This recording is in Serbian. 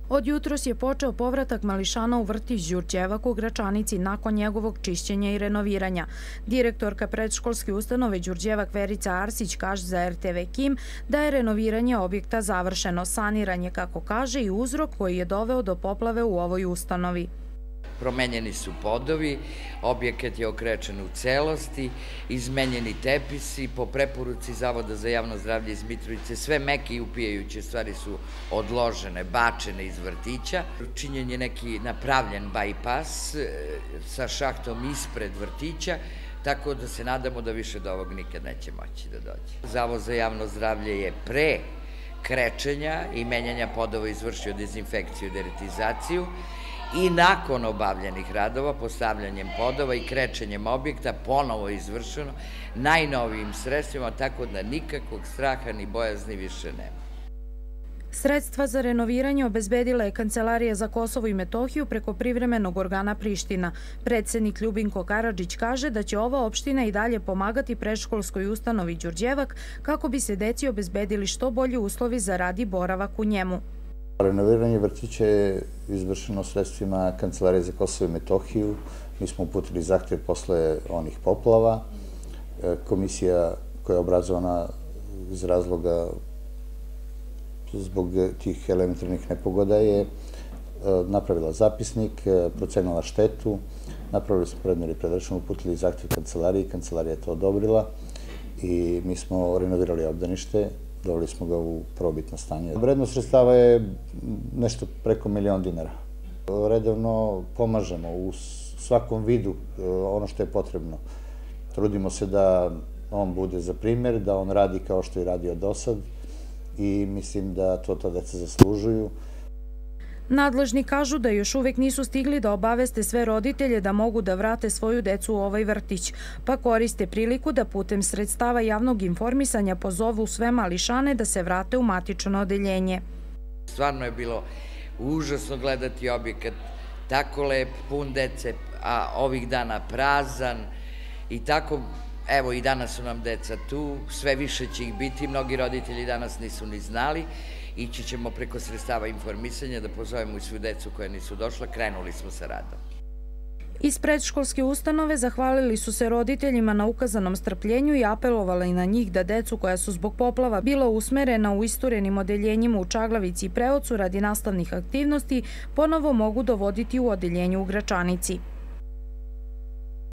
Od jutros je počeo povratak mališana u vrtić Đurđevak u Gračanici nakon njegovog čišćenja i renoviranja. Direktorka predškolske ustanove Đurđevak Verica Arsić kaže za RTV Kim da je renoviranje objekta završeno. Saniranje, kako kaže, i uzrok koji je doveo do poplave u ovoj ustanovi. Promenjeni su podovi, objekat je okrečen u celosti, izmenjeni tepisi, po preporuci Zavoda za javno zdravlje iz Mitrovice, sve meke i upijajuće stvari su odložene, bačene iz vrtića. Činjen je neki napravljen bajpas sa šahtom ispred vrtića, tako da se nadamo da više do ovog nikad neće moći da dođe. Zavod za javno zdravlje je pre krečenja i menjanja podova izvršio dezinfekciju i deratizaciju, i nakon obavljenih radova, postavljanjem podova i krečenjem objekta, ponovo izvršeno najnovijim sredstvima, tako da nikakvog straha ni bojazni više nema. Sredstva za renoviranje obezbedila je Kancelarija za Kosovo i Metohiju preko privremenog organa Priština. Predsednik Ljubinko Karadžić kaže da će ova opština i dalje pomagati predškolskoj ustanovi Đurđevak kako bi se deci obezbedili što bolji uslovi za rad i boravak u njemu. Renoviranje vrtića je izvršeno sredstvima Kancelarije za Kosovo i Metohiju. Mi smo uputili zahtev posle onih poplava. Komisija koja je obrazovana iz razloga zbog tih elementarnih nepogoda je napravila zapisnik, procenila štetu, napravili smo predmjer i predračun, uputili zahtev Kancelariji, Kancelarija je to odobrila i mi smo renovirali obdanište. Doveli smo ga u prvobitno stanje. Vrednost sredstava je nešto preko $1.000.000. Redovno pomažemo u svakom vidu ono što je potrebno. Trudimo se da on bude za primjer, da on radi kao što je radio do sad i mislim da to ta deca zaslužuju. Nadležni kažu da još uvek nisu stigli da obaveste sve roditelje da mogu da vrate svoju decu u ovaj vrtić, pa koriste priliku da putem sredstava javnog informisanja pozovu sve mališane da se vrate u matično odeljenje. Stvarno je bilo užasno gledati objekat tako lep, pun dece, a ovih dana prazan i tako. Evo, i danas su nam deca tu, sve više će ih biti, mnogi roditelji danas nisu ni znali. Ići ćemo preko sredstava informisanja da pozovemo i svu decu koja nisu došla, krenuli smo sa radom. Iz predškolske ustanove zahvalili su se roditeljima na ukazanom strpljenju i apelovali na njih da decu koja su zbog poplava bila usmerena u isturenim odeljenjima u Čaglavici i Preocu radi nastavnih aktivnosti ponovo mogu dovoditi u odeljenju u Gračanici.